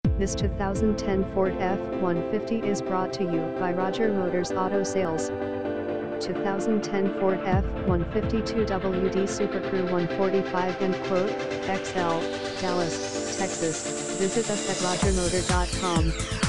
This 2010 Ford F-150 is brought to you by Roger Motors Auto Sales. 2010 Ford F-150 2WD SuperCrew 145 XL, Dallas, Texas. Visit us at rogermotor.com.